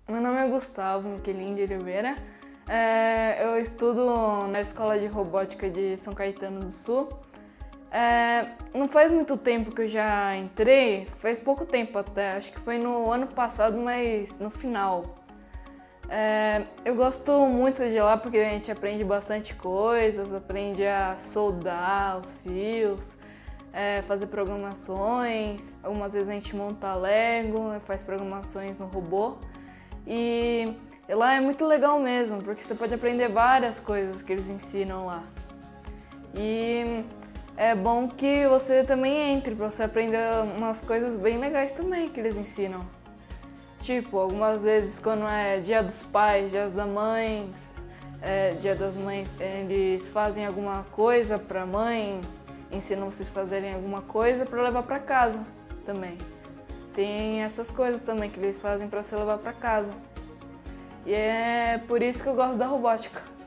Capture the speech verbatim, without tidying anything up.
Meu nome é Gustavo Miquelin de Oliveira. É, eu estudo na Escola de Robótica de São Caetano do Sul. É, não faz muito tempo que eu já entrei, faz pouco tempo até, acho que foi no ano passado, mas no final. É, eu gosto muito de lá porque a gente aprende bastante coisas, aprende a soldar os fios, é, fazer programações. Algumas vezes a gente monta Lego, faz programações no robô. E lá é muito legal mesmo, porque você pode aprender várias coisas que eles ensinam lá. E é bom que você também entre para você aprender umas coisas bem legais também que eles ensinam. Tipo, algumas vezes quando é Dia dos Pais, Dia das Mães, é, Dia das Mães, eles fazem alguma coisa para a mãe, ensinam vocês a fazerem alguma coisa para levar para casa também. Tem essas coisas também que eles fazem para você levar para casa. E é por isso que eu gosto da robótica.